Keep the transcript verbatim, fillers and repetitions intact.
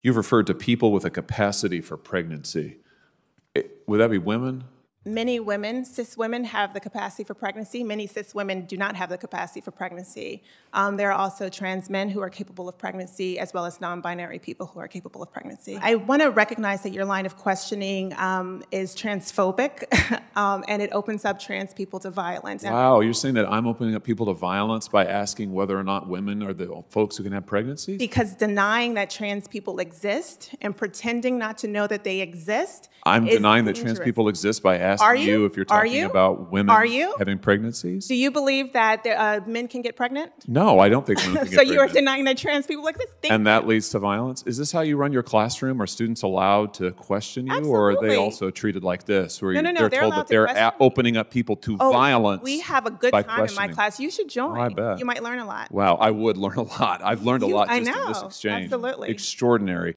You've referred to people with a capacity for pregnancy. It, would that be women? Many women, cis women, have the capacity for pregnancy. Many cis women do not have the capacity for pregnancy. Um, there are also trans men who are capable of pregnancy, as well as non-binary people who are capable of pregnancy. I want to recognize that your line of questioning um, is transphobic, um, and it opens up trans people to violence. Wow, you're saying that I'm opening up people to violence by asking whether or not women are the folks who can have pregnancies? Because denying that trans people exist and pretending not to know that they exist I'm is denying dangerous. that trans people exist by asking Are you? you if you're Are talking you? about women Are you? having pregnancies. Do you believe that there, uh, men can get pregnant? No, I don't think women can So get you are pregnant. denying that trans people exist? Thank And you. that leads to violence? Is this how you run your classroom? Are students allowed to question you? Or are Absolutely. they also treated like this, where No, you- no, no, they're they're told allowed that to they're question a- opening up people to Oh, violence we have a good by time in my questioning? class. You should join. Oh, I bet. You might learn a lot. Wow, I would learn a lot. I've learned a You- lot I just in this know. exchange. Absolutely. Extraordinary.